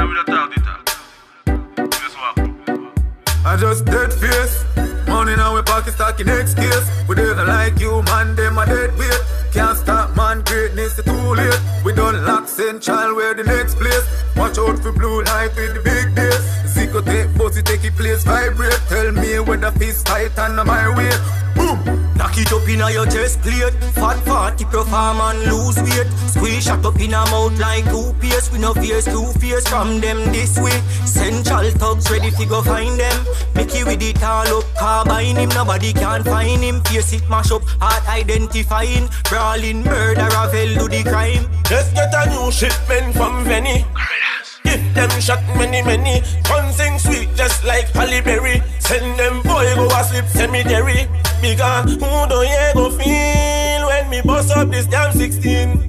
I just dead face. Money now we pocket stacking next case. We don't like you, man, them a dead weight. Can't stop, man, greatness is too late. We don't lock Central, where the next place. Watch out for blue light with the big days. Zico take, bossy take it place, vibrate. Tell me where the fist tight and my way. Boom! Knock it up inna your chest plate. Fat keep your farm and lose weight. Squeeze shot up in a mouth like toothpaste. We no fears, two-face from them this way. Central thugs ready to go find them. Mickey with it all up, carbine him. Nobody can find him. Face it mash up, hard identifying. Brawling, murder, ravel do the crime. Let's get a new shipment from Venny. Give them shot many. Guns sing sweet just like Halle Berry. Send them boy go a sleep cemetery. Because who don't you go feel when me bust up this damn 16?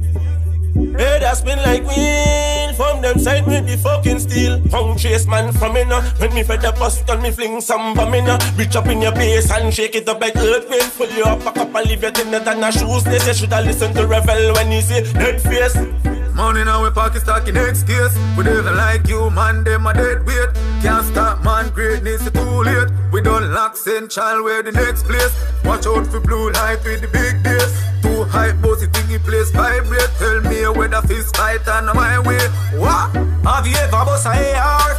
Head a spin like wheel. From them side with the fucking steel. Punk chase man from inna. When me fed the bus gun me fling some bomb inna. Reach up in your base and shake it up like earthquake. Pull you up, pack up and leave you thinner than a shoeless. You shoulda listen to Revel when he say dead face. Money now we pocket stacking next case. We don't like you, man, them a dead weight. Can't stop, man, greatness is too late. We don't lock Central, where the next place. Watch out for blue light with the big days. Too hype, bossy thingy place vibrate. Tell me where the fist fight and my way. What? Have you ever bust a AR?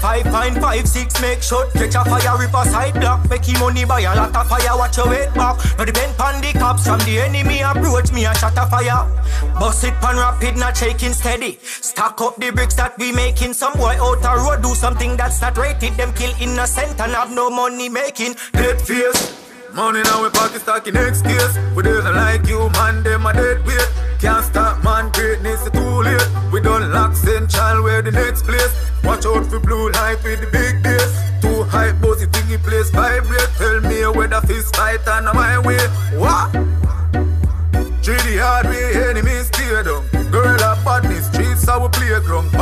5.56 make shot. Catch a fire, rip a side block. Make him money buy a lot of fire, watch your weight back. No depend on the cops from the enemy approach me a shot a fire. Bust it pan rapid, not shaking steady. Stack up the bricks that we making. Some boy out a road do something that's not rated. Them kill innocent and have no money making. Dead face. Money now we pocket stacking next case. We don't like you, man, them a dead weight. Can't stop, man, greatness is too late. We don't lock Central, where the next place. Watch out for blue light with the big days. Too hype, bossy thingy place vibrate. Tell me where the fist fight and my way. What? 3D hard way, enemies tear down. Girl of badness, streets our playground.